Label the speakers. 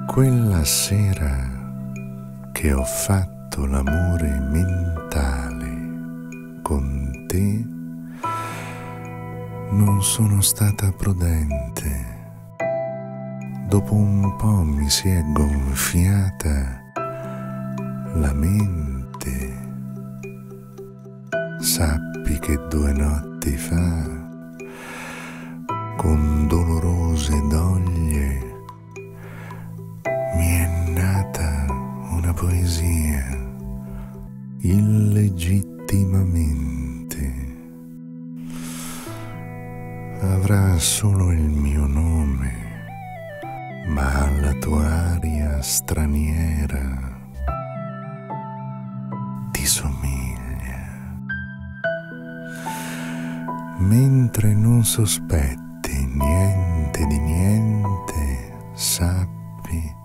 Speaker 1: Quella sera che ho fatto l'amore mentale con te, non sono stata prudente. Dopo un po' mi si è gonfiata la mente. Sappi che 2 notti fa, con dolorose doglie, mi è nata una poesia illegittimamente. Avrà solo il mio nome, ma alla tua aria straniera ti somiglia. Mentre non sospetti niente di niente, sappi